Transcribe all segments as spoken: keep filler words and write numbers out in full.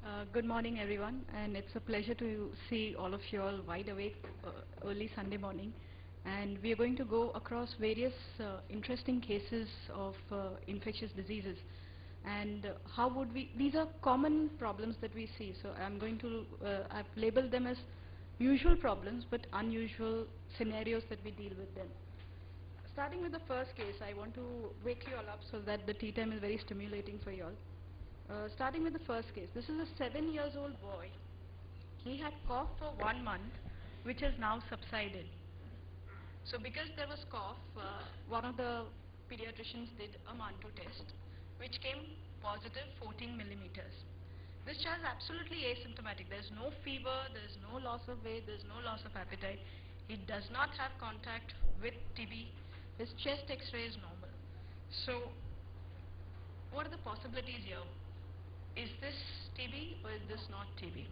Uh, good morning, everyone, and it's a pleasure to see all of you all wide awake uh, early Sunday morning. And we are going to go across various uh, interesting cases of uh, infectious diseases. And uh, how would we, these are common problems that we see. So I'm going to, uh, I've labeled them as usual problems, but unusual scenarios that we deal with them. Starting with the first case, I want to wake you all up so that the tea time is very stimulating for you all. Uh, starting with the first case, this is a seven years old boy. He had cough for one month, which has now subsided. So because there was cough, uh, one of the pediatricians did a Mantoux test, which came positive fourteen millimeters. This child is absolutely asymptomatic. There's no fever, there's no loss of weight, there's no loss of appetite. He does not have contact with T B. His chest X-ray is normal. So what are the possibilities here? Is this T B or is this not T B?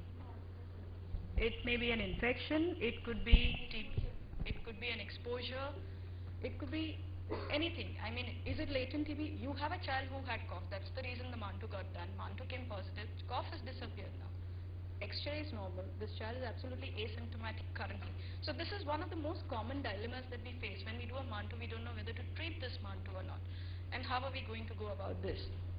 It may be an infection, it could be T B, it could be an exposure, it could be anything. I mean, is it latent T B? You have a child who had cough, that's the reason the Mantoux got done. Mantoux came positive, cough has disappeared now. X-ray is normal, this child is absolutely asymptomatic currently. So this is one of the most common dilemmas that we face. When we do a Mantoux, we don't know whether to treat this Mantoux or not. And how are we going to go about this?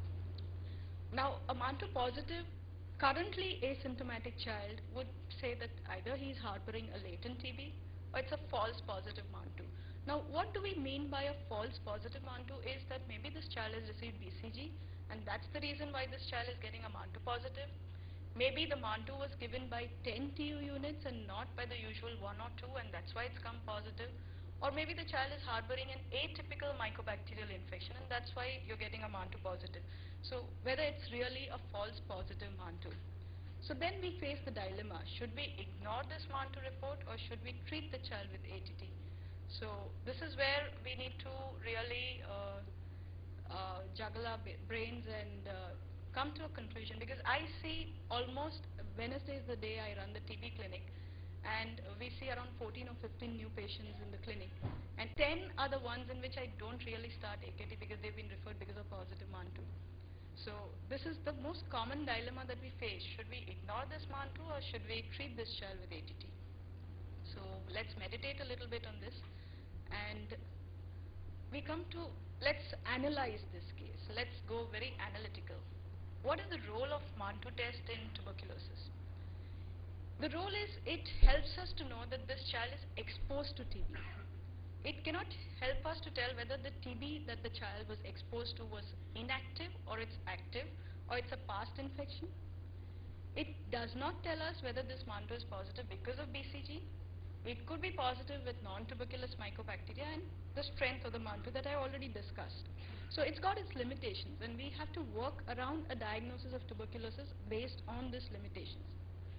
Now, a Mantoux positive, currently asymptomatic child would say that either he is harboring a latent T B or it's a false positive Mantoux. Now, what do we mean by a false positive Mantoux is that maybe this child has received B C G and that's the reason why this child is getting a Mantoux positive. Maybe the Mantoux was given by ten T U units and not by the usual one or two, and that's why it's come positive. Or maybe the child is harboring an atypical mycobacterial infection and that's why you're getting a Mantoux positive. So whether it's really a false positive Mantoux. So then we face the dilemma, should we ignore this Mantoux report or should we treat the child with A T T? So this is where we need to really uh, uh, juggle our brains and uh, come to a conclusion, because I see almost Wednesday is the day I run the T B clinic, and we see around fourteen or fifteen new patients in the clinic, and ten are the ones in which I don't really start A K T because they've been referred because of positive Mantoux. So this is the most common dilemma that we face. Should we ignore this Mantoux or should we treat this child with A T T? So let's meditate a little bit on this, and we come to, let's analyze this case. Let's go very analytical. What is the role of Mantoux test in tuberculosis? The role is, it helps us to know that this child is exposed to T B. It cannot help us to tell whether the T B that the child was exposed to was inactive or it's active or it's a past infection. It does not tell us whether this Mantoux is positive because of B C G. It could be positive with non-tuberculous mycobacteria and the strength of the Mantoux that I already discussed. So it's got its limitations and we have to work around a diagnosis of tuberculosis based on these limitations.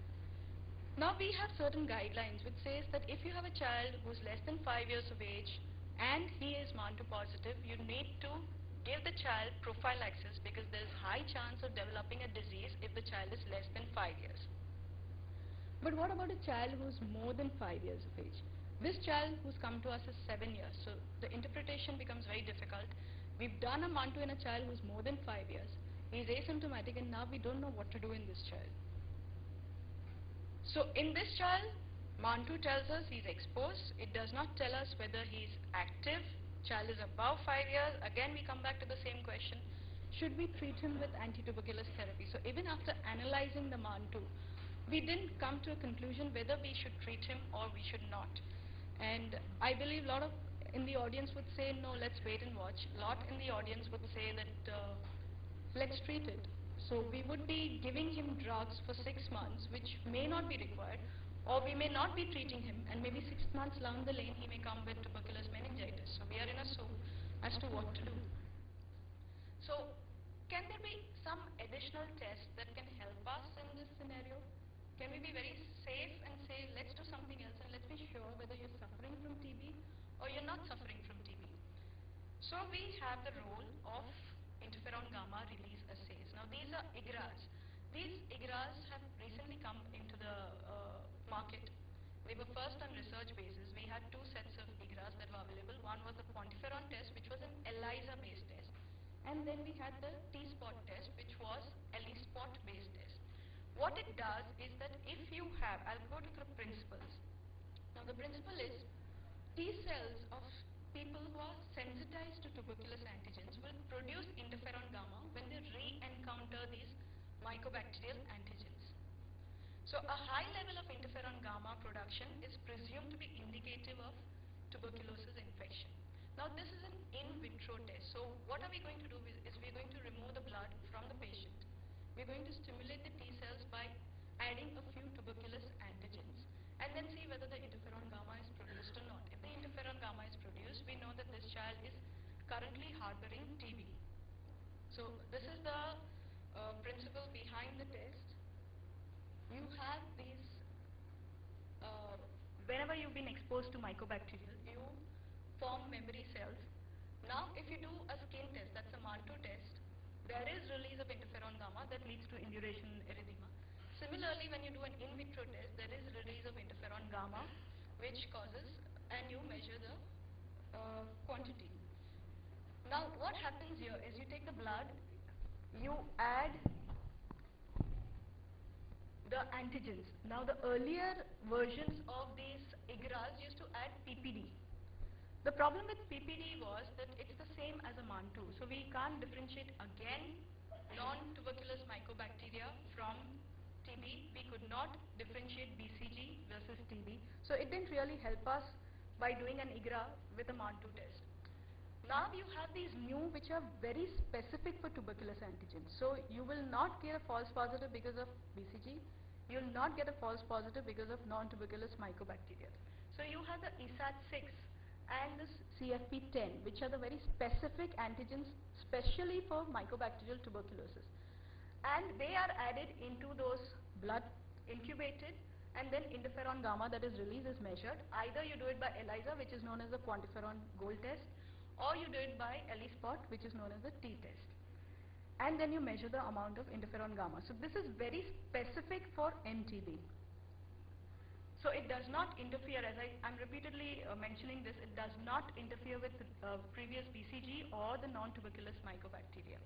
Now we have certain guidelines which says that if you have a child who is less than five years of age and he is Mantoux positive, you need to give the child prophylaxis because there is high chance of developing a disease if the child is less than five years. But what about a child who is more than five years of age? This child who's come to us is seven years, so the interpretation becomes very difficult. We've done a Mantoux in a child who's more than five years. He's asymptomatic and now we don't know what to do in this child. So in this child, Mantoux tells us he's exposed. It does not tell us whether he's active. Child is above five years. Again, we come back to the same question. Should we treat him with anti-tuberculous therapy? So even after analyzing the Mantoux, we didn't come to a conclusion whether we should treat him or we should not. And I believe a lot of in the audience would say, no, let's wait and watch. A lot in the audience would say that uh, let's treat it. So we would be giving him drugs for six months, which may not be required, or we may not be treating him, and maybe six months down the lane he may come with tuberculous meningitis. So we are in a soup as to what to do. So can there be some additional tests that can help us in this scenario? Can we be very safe and say, let's do something else and let's be sure whether you're suffering from T B or you're not suffering from T B? So we have the role of interferon gamma release assays. Now these are I G R As. These I G R As have recently come into the uh, market. They were first on research basis. We had two sets of I G R As that were available. One was the quantiferon test, which was an ELISA based test. And then we had the T-spot test, which was ELISpot based test. What it does is that if you have, I'll go to the principles. Now the principle is T cells of people who are sensitized to tuberculous antigens will produce interferon gamma when they re-encounter these mycobacterial antigens. So a high level of interferon gamma production is presumed to be indicative of tuberculosis infection. Now this is an in vitro test. So what are we going to do is, is we're going to remove the blood from the patient. We're going to stimulate the T cells by adding a few tuberculous antigens and then see whether the interferon gamma is produced or not. If the interferon gamma is produced, we know that this child is currently harboring T B. So this is the uh, principle behind the test. You have these, uh, whenever you've been exposed to mycobacterial, you form memory cells. Now if you do a skin test, that's a Mantoux test, there is release of interferon gamma that leads to induration erythema. Similarly, when you do an in vitro test, there is release of interferon gamma which causes, and you measure the uh, quantity. Now what happens here is you take the blood, you add the antigens. Now the earlier versions of these I G R As used to add P P D. The problem with P P D was that it's the same as a Mantoux. So we can't differentiate again non-tuberculous mycobacteria from T B. We could not differentiate B C G versus T B. So it didn't really help us by doing an I G R A with a Mantoux test. Now you have these new which are very specific for tuberculous antigens. So you will not get a false positive because of B C G. You will not get a false positive because of non-tuberculous mycobacteria. So you have the E S A T six and the C F P ten, which are the very specific antigens specially for mycobacterial tuberculosis. And they are added into those blood incubated, and then interferon gamma that is released is measured. Either you do it by ELISA, which is known as the quantiferon gold test, or you do it by ELISpot, which is known as the T test. And then you measure the amount of interferon gamma. So this is very specific for N T B. So it does not interfere, as I am repeatedly uh, mentioning this, it does not interfere with uh, previous B C G or the non-tuberculous mycobacteria.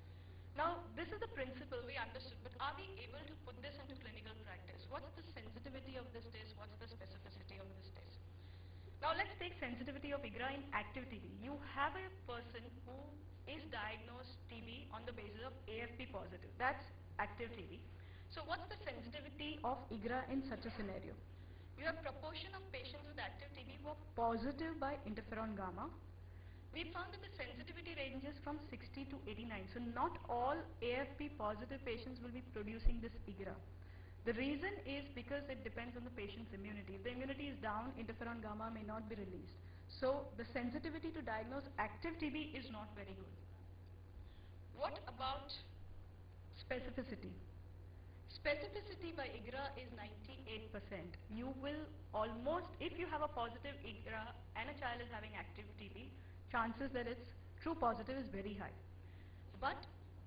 Now this is the principle we understood, but are we able to put this into clinical practice? What's the sensitivity of this test? What's the specificity of this test? Now let's take sensitivity of I G R A in active T B. You have a person who is diagnosed T B on the basis of A F P positive. That's active T B. So what's the sensitivity of I G R A in such a scenario? You have proportion of patients with active T B who are positive by interferon gamma. We found that the sensitivity ranges from sixty to eighty-nine. So not all A F P positive patients will be producing this I G R A. The reason is because it depends on the patient's immunity. If the immunity is down, interferon gamma may not be released. So the sensitivity to diagnose active T B is not very good. What about specificity? Specificity by I G R A is ninety-eight percent. You will almost, if you have a positive I G R A and a child is having active T B, chances that it's true positive is very high. But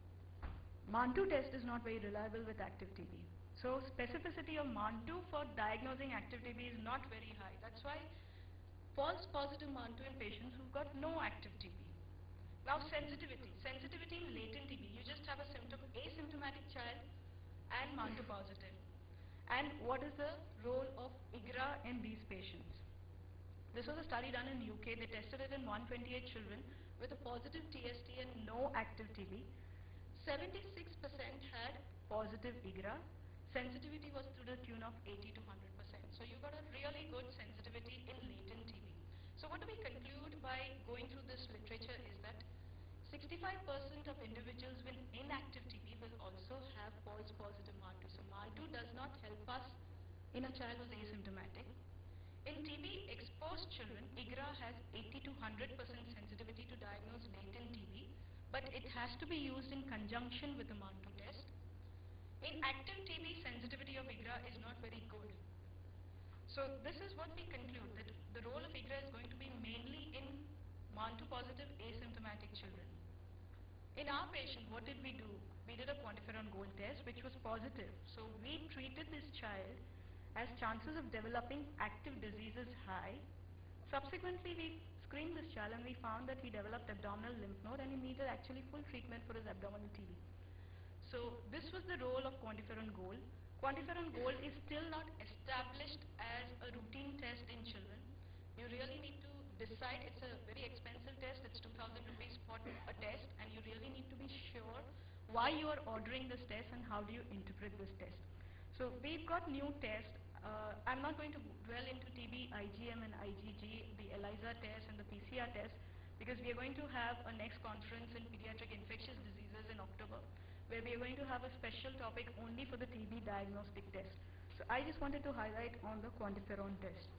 Mantoux test is not very reliable with active T B. So specificity of Mantoux for diagnosing active T B is not very high. That's why false positive Mantoux in patients who've got no active T B. Now sensitivity. Sensitivity in latent T B. You just have a symptom, asymptomatic child and Mantoux positive. And what is the role of I G R A in these patients? This was a study done in U K. They tested it in one hundred twenty-eight children with a positive T S T and no active T B. seventy-six percent had positive I G R A. Sensitivity was to the tune of eighty to one hundred percent. So you got a really good sensitivity in latent T B. So what do we conclude by going through this literature is that sixty-five percent of individuals with inactive T B will also have false positive Mantoux. So Mantoux does not help us in a child who's asymptomatic. In T B exposed children, I G R A has eighty to one hundred percent sensitivity to diagnose latent T B, but it has to be used in conjunction with the Mantoux test. In active T B, sensitivity of I G R A is not very good. So this is what we conclude, that the role of I G R A is going to be mainly in Mantoux positive asymptomatic children. In our patient, what did we do? We did a quantiferon gold test which was positive. So we treated this child as chances of developing active disease is high. Subsequently, we screened this child and we found that he developed abdominal lymph node and he needed actually full treatment for his abdominal T B. So this was the role of QuantiFERON Gold. QuantiFERON Gold is still not established as a routine test in children. You really need to decide. It's a very expensive test. It's two thousand rupees for a test, and you really need to be sure why you are ordering this test and how do you interpret this test. So we've got new tests. Uh, I'm not going to dwell into T B, I G M and I G G, the ELISA test and the P C R test, because we are going to have a next conference in pediatric infectious diseases in October, where we are going to have a special topic only for the T B diagnostic test. So I just wanted to highlight on the QuantiFERON test.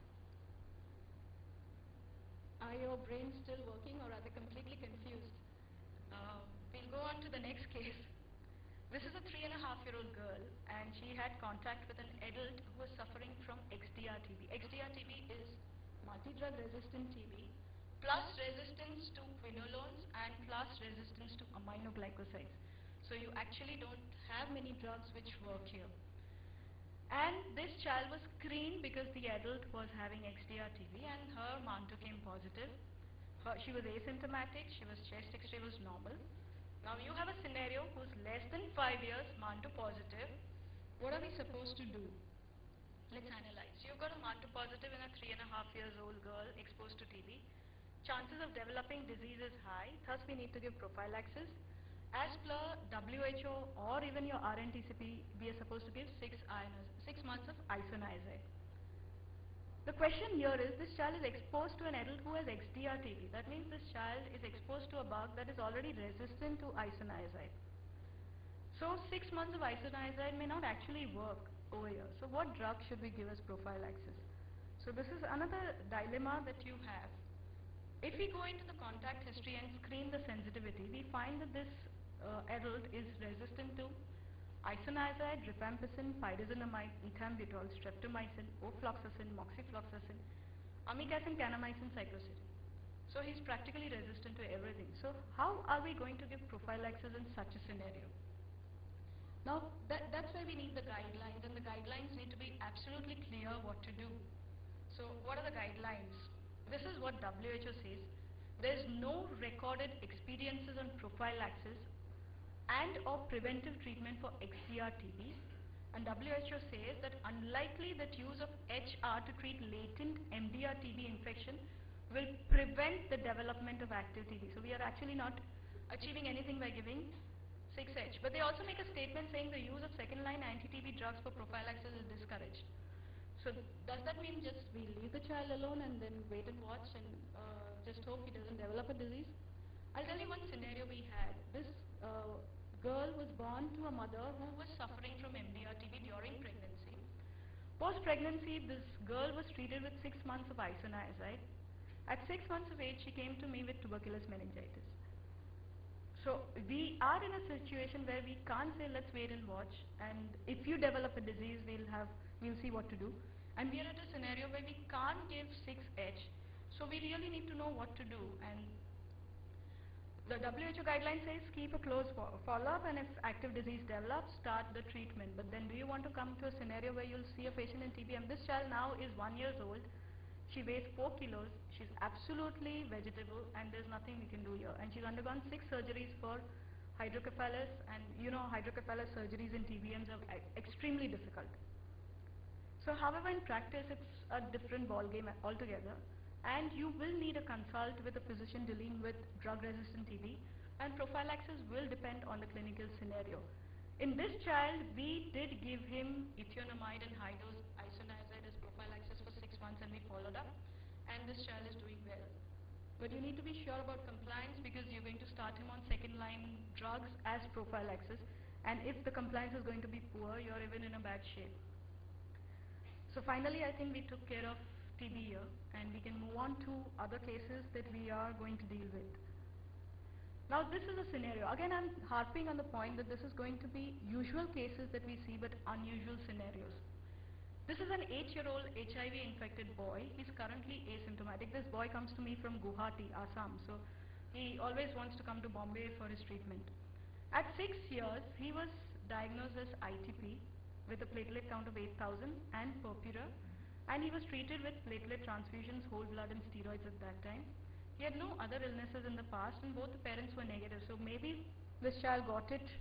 Are your brains still working, or are they completely confused? Uh, we'll go on to the next case. This is a three and a half year old girl, and she had contact with an adult who was suffering from X D R T B. X D R T B is multi-drug resistant T B plus resistance to quinolones and plus resistance to aminoglycosides. So you actually don't have many drugs which work here. And this child was screened because the adult was having X D R T B and her Manto came positive. Her, she was asymptomatic, she was chest X-ray was normal. Now you have a scenario who's less than five years, Manto positive. What are we supposed to do? Let's analyze. You've got a Manto positive in a three and a half years old girl exposed to T B. Chances of developing disease is high, thus we need to give prophylaxis. As per W H O or even your R N T C P, we are supposed to give six, six months of isoniazid. The question here is, this child is exposed to an adult who has X D R T B. That means this child is exposed to a bug that is already resistant to isoniazid. So six months of isoniazid may not actually work over here. So what drug should we give as prophylaxis? So this is another dilemma that you have. If we go into the contact history and screen the sensitivity, we find that this uh, adult is resistant to isoniazid, rifampicin, pyrazinamide, ethambutol, streptomycin, ofloxacin, moxifloxacin, amikacin, kanamycin, cycloserine. So he's practically resistant to everything. So how are we going to give prophylaxis in such a scenario? Now that, that's why we need the guidelines, and the guidelines need to be absolutely clear what to do. So what are the guidelines? This is what W H O says. There is no recorded experiences on prophylaxis and or preventive treatment for X D R T B, and W H O says that unlikely that use of H R to treat latent M D R T B infection will prevent the development of active T B. So we are actually not achieving anything by giving six H. But they also make a statement saying the use of second line anti-T B drugs for prophylaxis is discouraged. So does that mean just we leave the child alone and then wait and watch and uh, just hope he doesn't develop a disease? I'll tell you one scenario we had. This uh, girl was born to a mother who was suffering from M D R T B during pregnancy. Post-pregnancy, this girl was treated with six months of isoniazid. At six months of age, she came to me with tuberculous meningitis. So we are in a situation where we can't say let's wait and watch, and if you develop a disease, we'll have we'll see what to do. And we are at a scenario where we can't give six H, so we really need to know what to do. And the W H O guideline says keep a close follow-up, and if active disease develops, start the treatment. But then do you want to come to a scenario where you'll see a patient in T B M? This child now is one years old. She weighs four kilos. She's absolutely vegetable, and there's nothing we can do here. And she's undergone six surgeries for hydrocephalus, and you know hydrocephalus surgeries in T B Ms are extremely difficult. So however, in practice, it's a different ballgame altogether. And you will need a consult with a physician dealing with drug-resistant T B, and prophylaxis will depend on the clinical scenario. In this child, we did give him ethionamide and high-dose isoniazid as prophylaxis for six months, and we followed up, and this child is doing well. But you need to be sure about compliance, because you're going to start him on second-line drugs as prophylaxis, and if the compliance is going to be poor, you're even in a bad shape. So finally, I think we took care of T B here, and we can move on to other cases that we are going to deal with. Now this is a scenario. Again, I'm harping on the point that this is going to be usual cases that we see, but unusual scenarios. This is an eight-year-old H I V infected boy. He's currently asymptomatic. This boy comes to me from Guwahati, Assam. So he always wants to come to Bombay for his treatment. At six years, he was diagnosed as I T P with a platelet count of eight thousand and purpura, and he was treated with platelet transfusions, whole blood and steroids at that time. He had no other illnesses in the past, and both the parents were negative. So maybe this child got it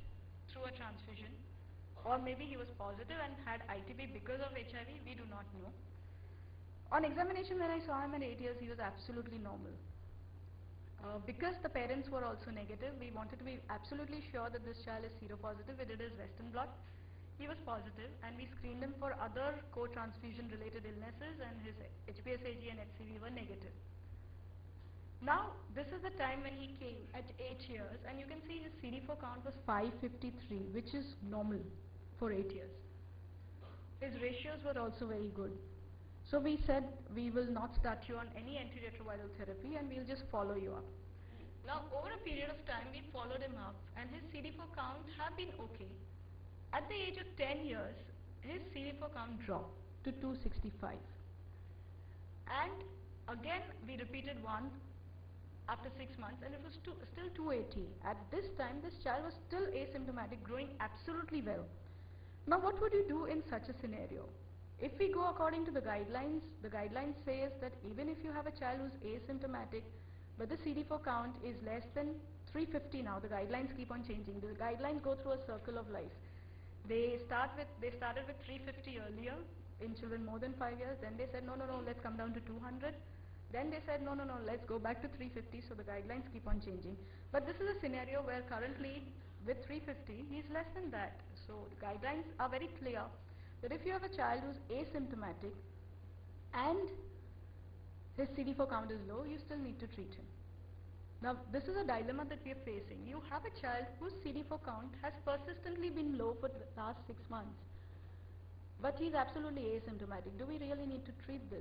through a transfusion, or maybe he was positive and had I T B because of H I V, we do not know. On examination, when I saw him at eight years, he was absolutely normal. Uh, because the parents were also negative, we wanted to be absolutely sure that this child is seropositive. We did his Western blot. He was positive, and we screened him for other co-transfusion related illnesses, and his H P S A G and H C V were negative. Now, this is the time when he came at eight years, and you can see his C D four count was five fifty-three, which is normal for eight years. His ratios were also very good. So we said we will not start you on any antiretroviral therapy, and we'll just follow you up. Now, over a period of time, we followed him up, and his C D four count have been okay. At the age of ten years, his C D four count dropped to two sixty-five. And again, we repeated one after six months, and it was two, still two eighty. At this time, this child was still asymptomatic, growing absolutely well. Now, what would you do in such a scenario? If we go according to the guidelines, the guidelines says that even if you have a child who's asymptomatic, but the C D four count is less than three fifty now, the guidelines keep on changing. The guidelines go through a circle of life. They start with, they started with three fifty earlier in children more than five years. Then they said, no, no, no, let's come down to two hundred. Then they said, no, no, no, let's go back to three fifty. So the guidelines keep on changing. But this is a scenario where currently with three fifty, he's less than that. So the guidelines are very clear that if you have a child who's asymptomatic and his C D four count is low, you still need to treat him. Now, this is a dilemma that we are facing. You have a child whose C D four count has persistently been low for the last six months, but he's absolutely asymptomatic. Do we really need to treat this?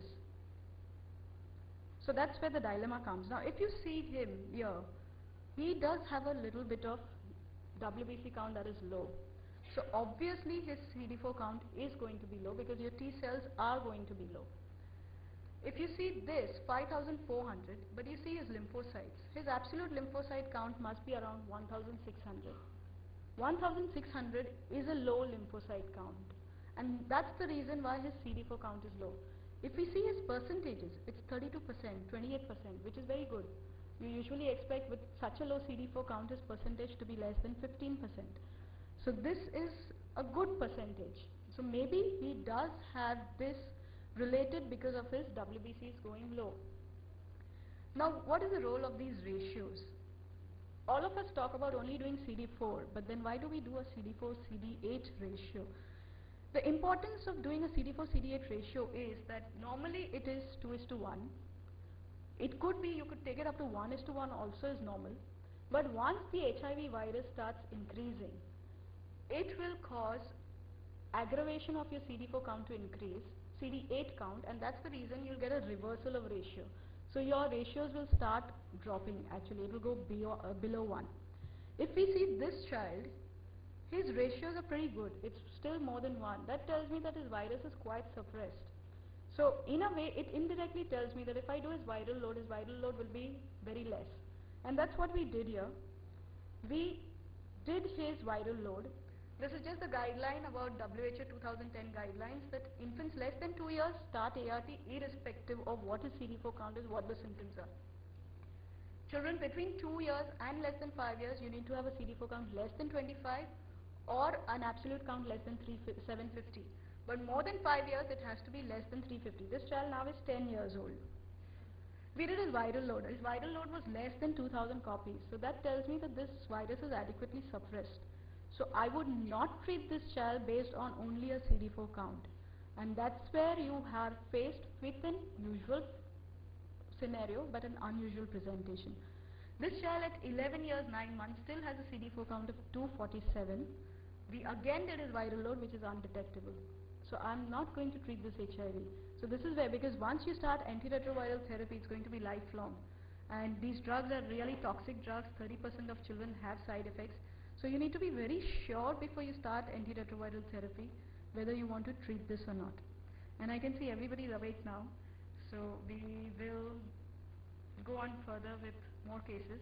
So that's where the dilemma comes. Now, if you see him here, he does have a little bit of W B C count that is low. So obviously his C D four count is going to be low because your T cells are going to be low. If you see this, five thousand four hundred, but you see his lymphocytes, his absolute lymphocyte count must be around one thousand six hundred. one thousand six hundred is a low lymphocyte count, and that's the reason why his C D four count is low. If we see his percentages, it's thirty-two percent, twenty-eight percent, which is very good. You usually expect with such a low C D four count his percentage to be less than fifteen percent. So this is a good percentage. So maybe he does have this related because of his W B Cs going low. Now, what is the role of these ratios? All of us talk about only doing C D four, but then why do we do a C D four C D eight ratio? The importance of doing a C D four C D eight ratio is that normally it is two is to one. It could be, you could take it up to one is to one also is normal. But once the H I V virus starts increasing, it will cause aggravation of your C D four count to increase, C D eight count, and that's the reason you'll get a reversal of ratio. So your ratios will start dropping. Actually, it will go below, uh, below one. If we see this child, his ratios are pretty good. It's still more than one. That tells me that his virus is quite suppressed. So in a way, it indirectly tells me that if I do his viral load, his viral load will be very less. And that's what we did here. We did his viral load. This is just the guideline about W H O two thousand ten guidelines that infants less than two years start A R T irrespective of what his C D four count is, what the symptoms are. Children between two years and less than five years, you need to have a C D four count less than twenty-five or an absolute count less than seven fifty. But more than five years, it has to be less than three fifty. This child now is ten years old. We did his viral load. His viral load was less than two thousand copies. So that tells me that this virus is adequately suppressed. So I would not treat this child based on only a C D four count. And that's where you are faced with an usual scenario but an unusual presentation. This child at eleven years, nine months still has a C D four count of two forty-seven. We again did his viral load, which is undetectable. So I'm not going to treat this H I V. So this is where, because once you start antiretroviral therapy, it's going to be lifelong. And these drugs are really toxic drugs. thirty percent of children have side effects. So you need to be very sure before you start antiretroviral therapy whether you want to treat this or not. And I can see everybody's awake now. So we will go on further with more cases.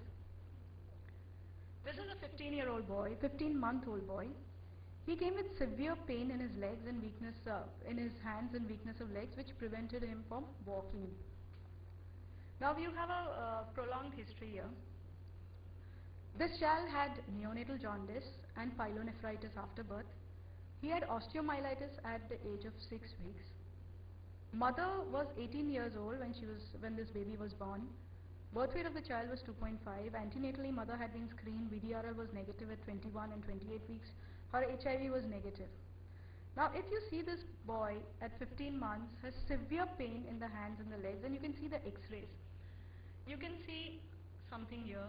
This is a fifteen-year-old boy, fifteen-month-old boy. He came with severe pain in his legs and weakness, uh, in his hands and weakness of legs, which prevented him from walking. Now you have a uh, prolonged history here. This child had neonatal jaundice and pyelonephritis after birth. He had osteomyelitis at the age of six weeks. Mother was eighteen years old when she was when this baby was born. Birth weight of the child was two point five. Antenatally, mother had been screened. V D R L was negative at twenty-one and twenty-eight weeks. Her H I V was negative. Now, if you see this boy at fifteen months has severe pain in the hands and the legs, and you can see the X-rays. You can see something here.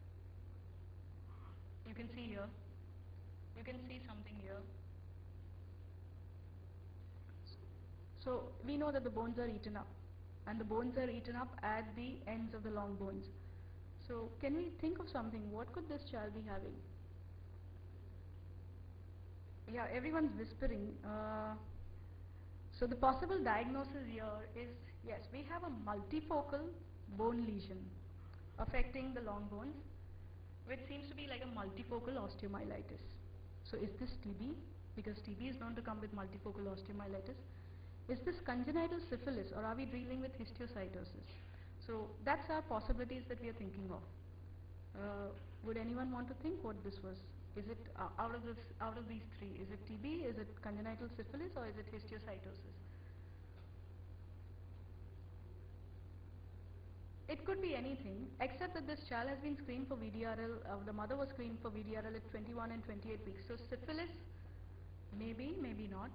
You can see here. You can see something here. So we know that the bones are eaten up, and the bones are eaten up at the ends of the long bones. So can we think of something? What could this child be having? Yeah, everyone's whispering. Uh, so the possible diagnosis here is, yes, we have a multifocal bone lesion affecting the long bones, which seems to be like a multifocal osteomyelitis. So is this T B? Because T B is known to come with multifocal osteomyelitis. Is this congenital syphilis, or are we dealing with histiocytosis? So that's our possibilities that we are thinking of. Uh, would anyone want to think what this was? Is it uh, out of this, out of these three? Is it T B? Is it congenital syphilis? Or is it histiocytosis? It could be anything, except that this child has been screened for V D R L. Uh, the mother was screened for V D R L at twenty-one and twenty-eight weeks. So syphilis, maybe, maybe not.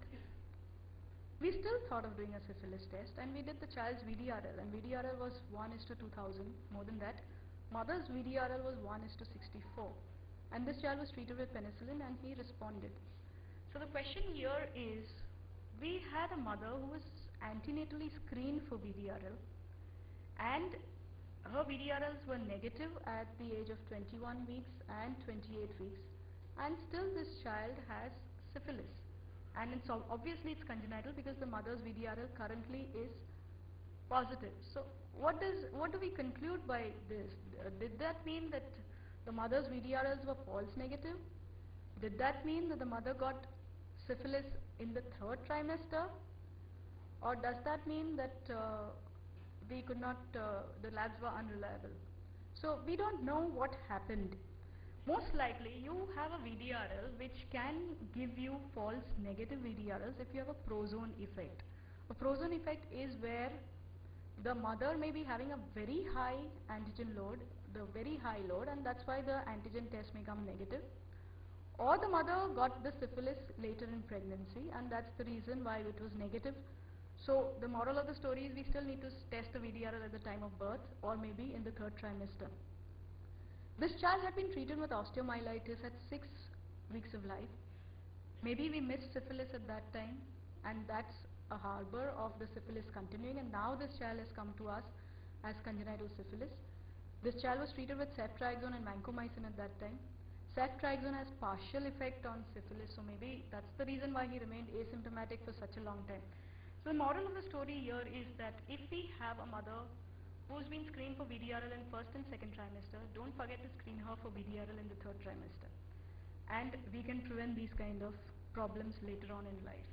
We still thought of doing a syphilis test, and we did the child's V D R L, and V D R L was one is to two thousand, more than that. Mother's V D R L was one is to sixty-four, and this child was treated with penicillin, and he responded. So the question here is, we had a mother who was antenatally screened for V D R L, and her V D R Ls were negative at the age of twenty-one weeks and twenty-eight weeks, and still this child has syphilis. And it's obviously it's congenital because the mother's V D R L currently is positive. So what does what do we conclude by this? Uh, did that mean that the mother's V D R Ls were false negative? Did that mean that the mother got syphilis in the third trimester? Or does that mean that uh, we could not, uh, the labs were unreliable? So we don't know what happened. Most likely you have a V D R L which can give you false negative V D R Ls if you have a prozone effect. A prozone effect is where the mother may be having a very high antigen load, the very high load, and that's why the antigen test may come negative. Or the mother got the syphilis later in pregnancy, and that's the reason why it was negative. So the moral of the story is we still need to test the V D R L at the time of birth, or maybe in the third trimester. This child had been treated with osteomyelitis at six weeks of life. Maybe we missed syphilis at that time, and that's a harbor of the syphilis continuing, and now this child has come to us as congenital syphilis. This child was treated with ceftriaxone and vancomycin at that time. Ceftriaxone has partial effect on syphilis, so maybe that's the reason why he remained asymptomatic for such a long time. So the moral of the story here is that if we have a mother who's been screened for V D R L in first and second trimester, don't forget to screen her for V D R L in the third trimester. And we can prevent these kind of problems later on in life.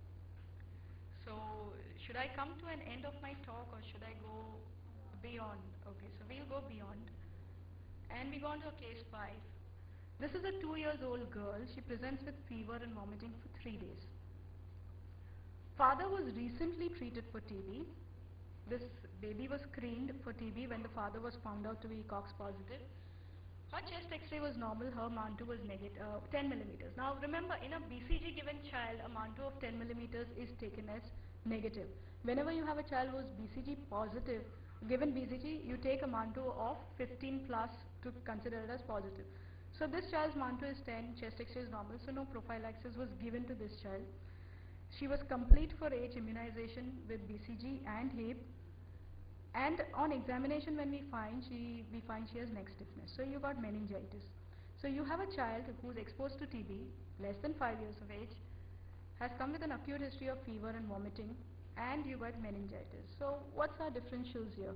So should I come to an end of my talk, or should I go beyond? Okay, so we'll go beyond. And we go on to case five. This is a two years old girl. She presents with fever and vomiting for three days. Father was recently treated for T B. This baby was screened for T B when the father was found out to be Cox positive. Her chest X-ray was normal, her mantle was negative, uh, ten millimeters. Now remember, in a B C G given child, a mantle of ten millimeters is taken as negative. Whenever you have a child who is B C G positive, given B C G, you take a mantle of fifteen plus to consider it as positive. So this child's mantle is ten, chest X-ray is normal, so no prophylaxis was given to this child. She was complete for age immunization with B C G and H I P. And on examination, when we find she, we find she has neck stiffness. So you got meningitis. So you have a child who is exposed to T B, less than five years of age, has come with an acute history of fever and vomiting, and you got meningitis. So what's our differentials here?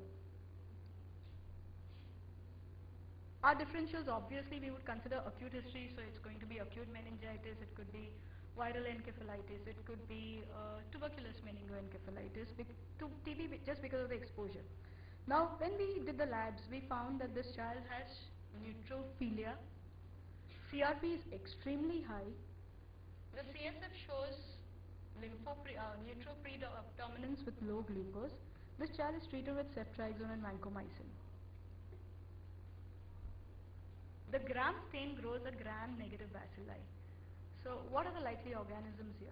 Our differentials, obviously, we would consider acute history, so it's going to be acute meningitis, it could be viral encephalitis, it could be uh, tuberculous meningoencephalitis, to T B just because of the exposure. Now, when we did the labs, we found that this child has neutrophilia. C R P is extremely high. The C S F shows lymphopre uh, neutropredominance with low glucose. This child is treated with ceftriaxone and vancomycin. The gram stain grows a gram-negative bacilli. So what are the likely organisms here?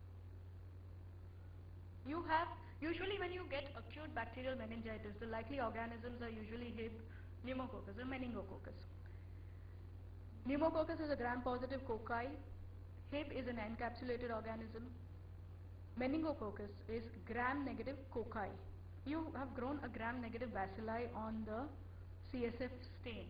You have, usually when you get acute bacterial meningitis, the likely organisms are usually Hib, pneumococcus or meningococcus. Pneumococcus is a gram-positive cocci. Hib is an encapsulated organism. Meningococcus is gram-negative cocci. You have grown a gram-negative bacilli on the C S F stain.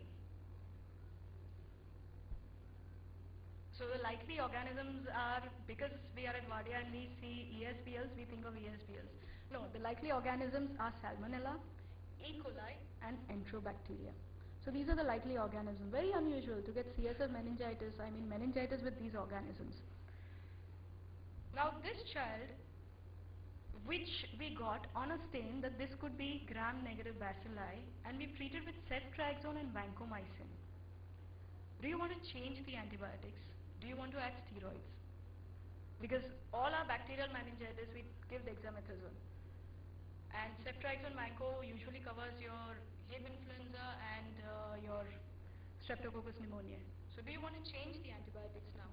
So the likely organisms are, because we are at Wadia and we see E S B Ls, we think of E S B Ls. No, the likely organisms are Salmonella, E. coli and Enterobacteria. So these are the likely organisms. Very unusual to get C S F meningitis, I mean meningitis with these organisms. Now this child, which we got on a stain that this could be gram-negative bacilli, and we treated with ceftriaxone and vancomycin. Do you want to change the antibiotics? Do you want to add steroids? Because all our bacterial meningitis, we give dexamethasone. And ceftriaxone vanco usually covers your Hib influenza and uh, your Streptococcus pneumoniae. So do you want to change the antibiotics now?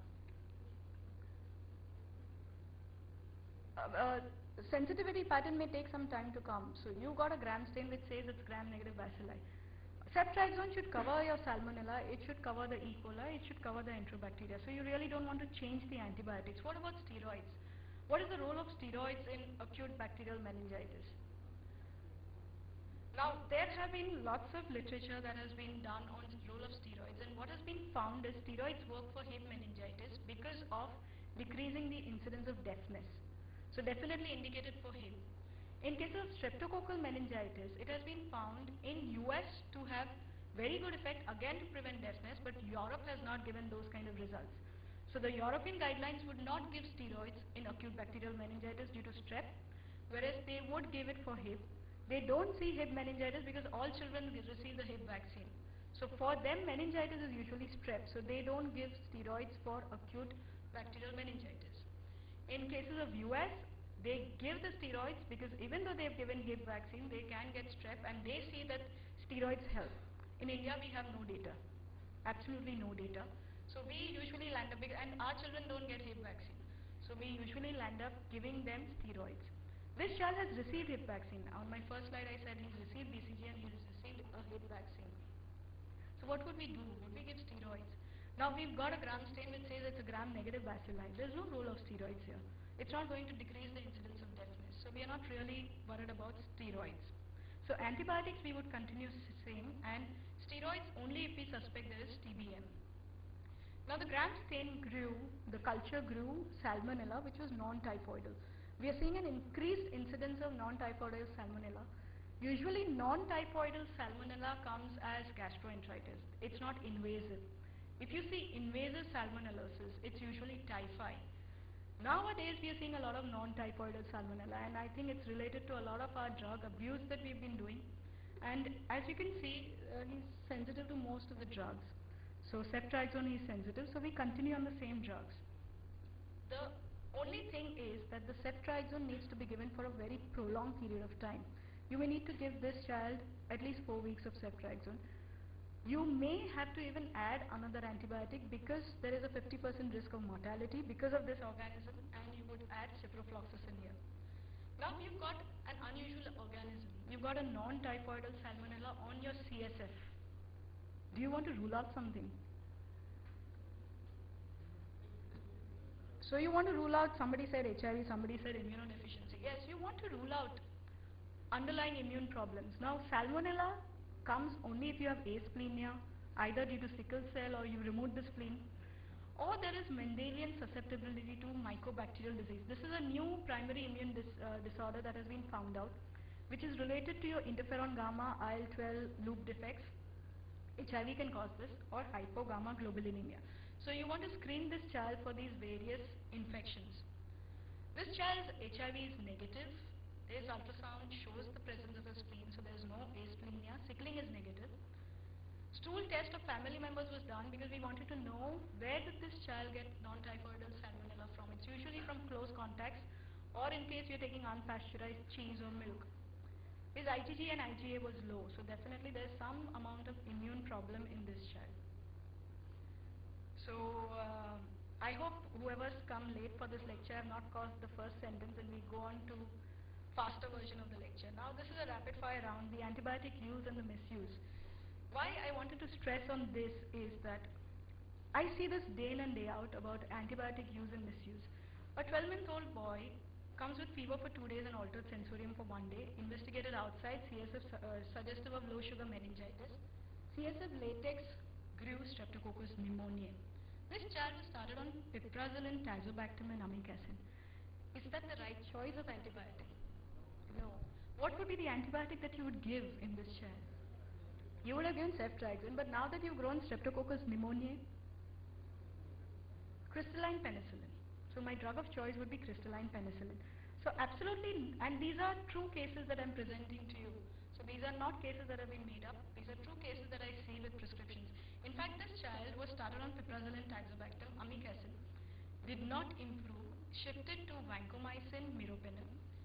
Uh, uh, sensitivity pattern may take some time to come. So you got a gram stain which says it's gram-negative bacilli. Ceftriaxone should cover your Salmonella, it should cover the E. coli, it should cover the Enterobacteria. So you really don't want to change the antibiotics. What about steroids? What is the role of steroids in acute bacterial meningitis? Now, there have been lots of literature that has been done on the role of steroids, and what has been found is steroids work for Hib meningitis because of decreasing the incidence of deafness. So definitely indicated for Hib. In case of streptococcal meningitis, it has been found in U S to have very good effect again to prevent deafness, but Europe has not given those kind of results. So the European guidelines would not give steroids in acute bacterial meningitis due to strep, whereas they would give it for Hib. They don't see Hib meningitis because all children receive the Hib vaccine. So for them, meningitis is usually strep, so they don't give steroids for acute bacterial meningitis. In cases of U S, they give the steroids because even though they've given Hib vaccine, they can get strep and they see that steroids help. In India, we have no data, absolutely no data. So we usually land up, and our children don't get Hib vaccine. So we usually land up giving them steroids. This child has received Hib vaccine. On my first slide, I said he's received B C G and he's received a Hib vaccine. So what would we do? Would we give steroids? Now we've got a gram stain which says it's a gram-negative bacilli. There's no role of steroids here. It's not going to decrease the incidence of deafness. So we are not really worried about steroids. So antibiotics we would continue same, and steroids only if we suspect there is T B M. Now the gram stain grew, the culture grew Salmonella, which was non-typhoidal. We are seeing an increased incidence of non-typhoidal Salmonella. Usually non-typhoidal Salmonella comes as gastroenteritis. It's not invasive. If you see invasive salmonellosis, it's usually typhi. Nowadays we are seeing a lot of non-typhoidal Salmonella, and I think it's related to a lot of our drug abuse that we've been doing. And as you can see, uh, he's sensitive to most of the drugs. So ceftriaxone is sensitive, so we continue on the same drugs. The only thing is that the ceftriaxone needs to be given for a very prolonged period of time. You may need to give this child at least four weeks of ceftriaxone. You may have to even add another antibiotic because there is a fifty percent risk of mortality because of this organism, and you would add ciprofloxacin here. Now you've got an unusual organism. You've got a non-typhoidal Salmonella on your C S F. Do you want to rule out something? So you want to rule out, somebody said H I V, somebody said immunodeficiency. Yes, you want to rule out underlying immune problems. Now Salmonella comes only if you have asplenia, either due to sickle cell or you remove the spleen, or there is Mendelian susceptibility to mycobacterial disease. This is a new primary immune dis uh, disorder that has been found out, which is related to your interferon gamma, I L twelve loop defects. H I V can cause this, or hypogammaglobulinemia. So you want to screen this child for these various infections. This child's H I V is negative. This ultrasound shows the presence of a spleen, so there is no asplenia. Sickling is negative. Stool test of family members was done because we wanted to know where did this child get non-typhoidal salmonella from. It's usually from close contacts or in case you're taking unpasteurized cheese or milk. His IgG and IgA was low, so definitely there's some amount of immune problem in this child. So uh, I hope whoever's come late for this lecture have not caused the first sentence and we go on to faster version of the lecture. Now this is a rapid fire round, the antibiotic use and the misuse. Why I wanted to stress on this is that I see this day in and day out about antibiotic use and misuse. A twelve month old boy comes with fever for two days and altered sensorium for one day, investigated outside, C S F uh, suggestive of low sugar meningitis, C S F latex grew Streptococcus pneumoniae. This child was started on piperacillin, tazobactam and amikacin. Is that the right choice of antibiotic? No. What would be the antibiotic that you would give in this child? You would have given ceftriaxone, but now that you've grown Streptococcus pneumoniae, crystalline penicillin. So my drug of choice would be crystalline penicillin. So absolutely, and these are true cases that I'm presenting to you. So these are not cases that have been made up. These are true cases that I see with prescriptions. In fact, this child was started on piperacillin, tazobactam, amikacin, did not improve, shifted to vancomycin, meropenem,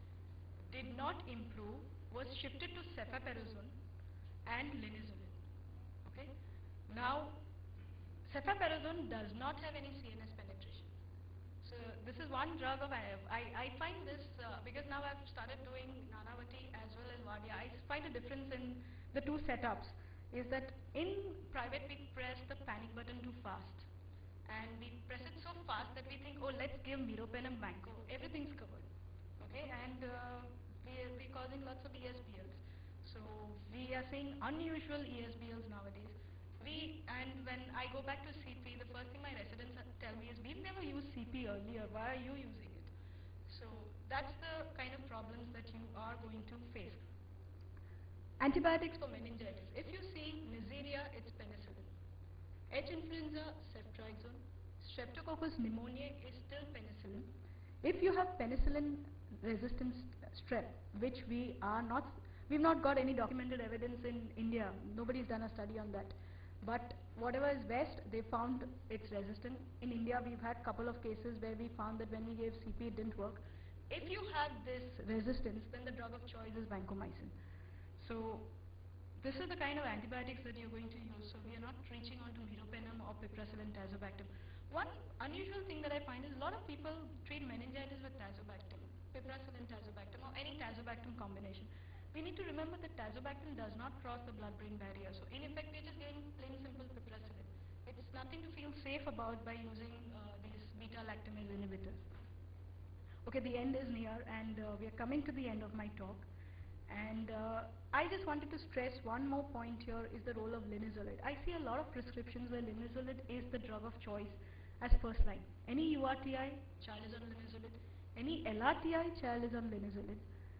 did not improve, was shifted to cefaperazone and linezolid. Okay. Now, cefaperazone does not have any C N S penetration. So this is one drug of I F. I, I find this uh, because now I've started doing Nanavati as well as Vadia. I find a difference in the two setups. Is that in private we press the panic button too fast, and we press it so fast that we think, oh, let's give meropenem vanco. Everything's covered. Okay, and uh, we, we're causing lots of E S B Ls. So we are seeing unusual E S B Ls nowadays. We, and when I go back to C P, the first thing my residents tell me is, we've never used C P earlier, why are you using it? So that's the kind of problems that you are going to face. Antibiotics for meningitis. If you see Neisseria, it's penicillin. H. influenza, ceftriaxone. Streptococcus pneumoniae is still penicillin. If you have penicillin resistant strep, which we are not, we've not got any documented evidence in India. Nobody's done a study on that. But whatever is best, they found it's resistant. In India, we've had a couple of cases where we found that when we gave C P, it didn't work. If you have this resistance, then the drug of choice is vancomycin. So this is the kind of antibiotics that you're going to use. So we are not reaching on to meropenem or piperacillin, tazobactam. One unusual thing that I find is a lot of people treat meningitis with tazobactam, piperacillin, tazobactam, or any tazobactam combination. We need to remember that tazobactam does not cross the blood-brain barrier. So in effect, we're just getting plain simple piperacillin. It's nothing to feel safe about by using uh, these beta-lactamase inhibitors. Okay, the end is near, and uh, we are coming to the end of my talk. And uh, I just wanted to stress one more point here is the role of linezolid. I see a lot of prescriptions where linezolid is the drug of choice as first line. Any U R T I, child is on linezolid. Any L R T I, child is on linezolid.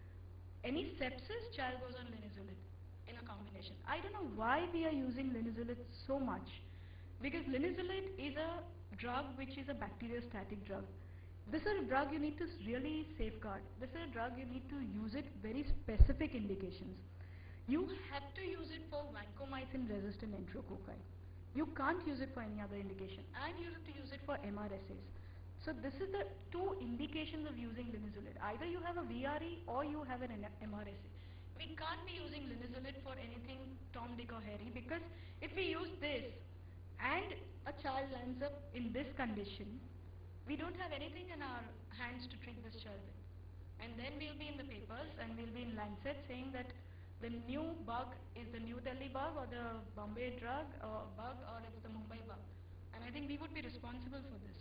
Any sepsis, child goes on linezolid in a combination. I don't know why we are using linezolid so much, because linezolid is a drug which is a bacteriostatic drug. This is a drug you need to really safeguard. This is a drug you need to use it very specific indications. You have to use it for vancomycin resistant enterococci. You can't use it for any other indication, and you have to use it for M R S As. So this is the two indications of using linezolid. Either you have a V R E or you have an M R S A. We can't be using linezolid for anything Tom, Dick or Harry, because if we use this and a child lands up in this condition, we don't have anything in our hands to treat this child with. And then we'll be in the papers and we'll be in Lancet saying that the new bug is the New Delhi bug or the Bombay drug or bug, or it's the Mumbai bug. And I think we would be responsible for this.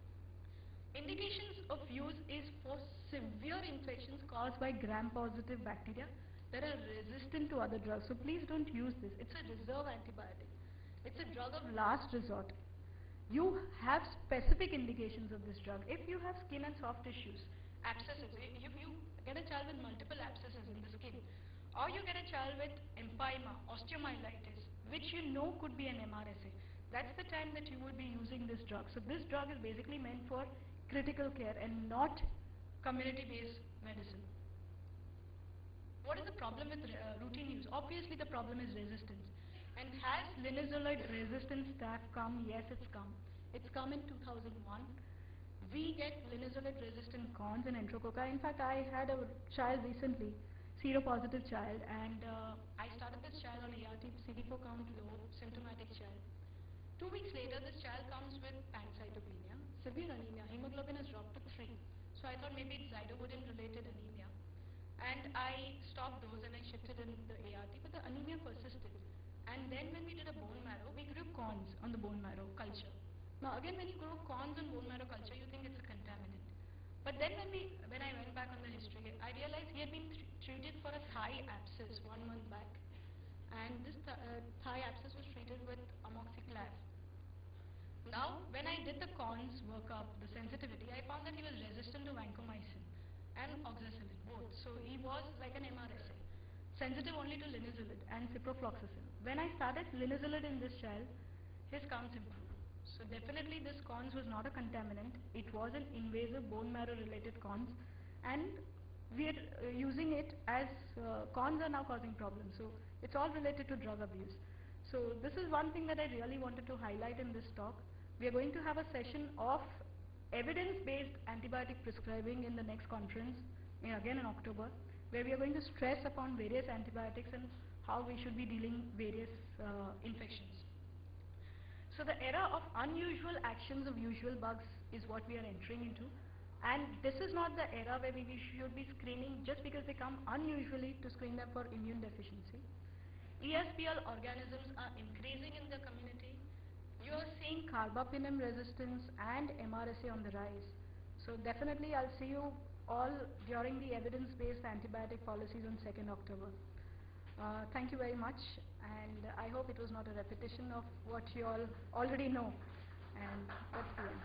Indications of use is for severe infections caused by gram-positive bacteria that are resistant to other drugs. So please don't use this. It's a reserve antibiotic. It's a drug of last resort. You have specific indications of this drug. If you have skin and soft tissues, abscesses, if you get a child with multiple abscesses in the skin, or you get a child with empyema, osteomyelitis, which you know could be an M R S A, that's the time that you would be using this drug. So this drug is basically meant for critical care and not community-based medicine. What is the problem with uh, routine use? Obviously the problem is resistance. And has linezolid resistant staph come? Yes, it's come. It's come in two thousand one. We get linezolid resistant corns and enterococci. In fact, I had a child recently, seropositive child, and uh, I started this child on A R T, C D four count low, symptomatic child. Two weeks later, this child comes with pancytopenia, severe anemia. Hemoglobin has dropped to three. So I thought maybe it's Zidovudin-related anemia. And I stopped those and I shifted in the A R T, but the anemia persisted. And then when we did a bone marrow, we grew corns on the bone marrow culture. Now again, when you grow corns on bone marrow culture, you think it's a contaminant. But then when, we, when I went back on the history, I realized he had been tr treated for a thigh abscess one month back. And this th uh, thigh abscess was treated with amoxiclav. Now, when I did the corns workup, the sensitivity, I found that he was resistant to vancomycin and oxacillin, both. So he was like an M R S A, sensitive only to linezolid and ciprofloxacin. When I started linezolid in this child, his counts improved. So definitely this corns was not a contaminant. It was an invasive bone marrow related corns, and we are uh, using it as uh, corns are now causing problems. So it's all related to drug abuse. So this is one thing that I really wanted to highlight in this talk. We are going to have a session of evidence-based antibiotic prescribing in the next conference, uh, again in October, where we are going to stress upon various antibiotics and how we should be dealing various uh, infections. So the era of unusual actions of usual bugs is what we are entering into. And this is not the era where we should be screening just because they come unusually to screen them for immune deficiency. E S B L organisms are increasing in the community. You are seeing carbapenem resistance and M R S A on the rise. So definitely I'll see you all during the evidence-based antibiotic policies on second October. Uh, thank you very much, and I hope it was not a repetition of what you all already know, and that's the end.